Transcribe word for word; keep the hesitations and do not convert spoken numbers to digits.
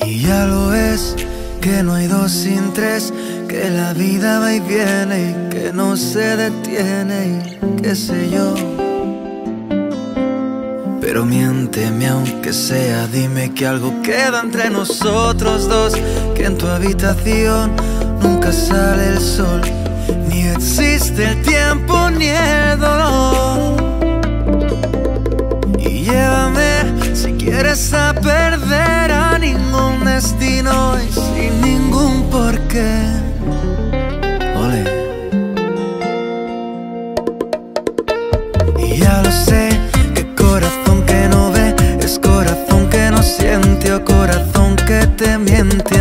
Y ya lo es, que no hay dos sin tres, que la vida va y viene y que no se detiene y qué sé yo. Pero miénteme aunque sea, dime que algo queda entre nosotros dos, que en tu habitación nunca sale el sol, ni existe el tiempo ni el dolor. Y llévame si quieres a perder a ningún destino y sin ningún porqué. Ole. Y ya lo sé, que corazón que no ve es corazón que no siente, o corazón que te miente.